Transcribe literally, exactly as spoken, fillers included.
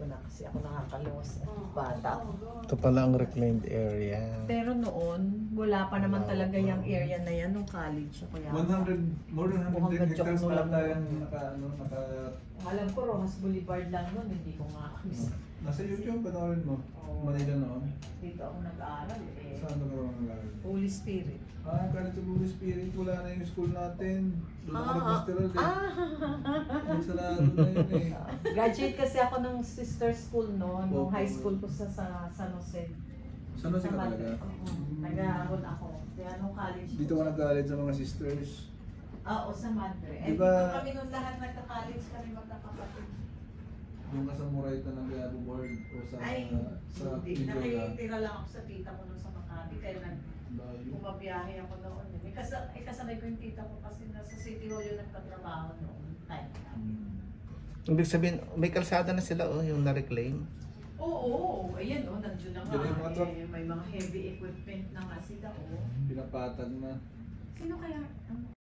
ko na kasi ako nakakalos. Bata. Ito pala ang reclaimed area. Pero noon, wala pa naman talaga yung area na yan nung college ako yan. one hundred, more than one hundred Hanggang hectares Jokno pa lang tayong noon. naka, ano, naka, Alam ko, Rojas Boulevard lang noon, hindi ko nga amis. nasa YouTube, panoorin mo. Oo. Manila noon. Dito ako nag-aaral eh. Saan ka naman nag-aaral? Holy Spirit. Ah, College of Holy Spirit, wala na yung school natin. Doon ako Ah, nag-masteral eh. ah. Yung sa lahat na yun eh. Graduate kasi ako ng sister school noon, nung Oo. high school ko sa, sa San Jose. Saan na si ka talaga? Oo. Nag-aaral ako. Kaya nung college ko. Dito ka nag-college sa mga sisters. Oo, sa Madre. Eh, Diba- dito kami nung lahat nagka-college kami magkakapatid. Yung ka sa Moray ka nag-board o sa, Ay, sa hindi. Mindoro. Nakitira lang ako sa tita ko nung sa Makati. Kaya nag Layo. bumabiyahe ako noon. Eh, kasi, eh, kasabay ko yung tita ko kasi nasa City Hall yung nagtatrabaho noon. Time namin. Hmm. Ibig sabihin, may kalsada na sila oh, yung na-reclaim. Oo, ayan o, nandiyon na nga. Diyan yung mga truck. Eh, may mga heavy equipment na nga sila o. Pinapatag na. Sino kaya? ang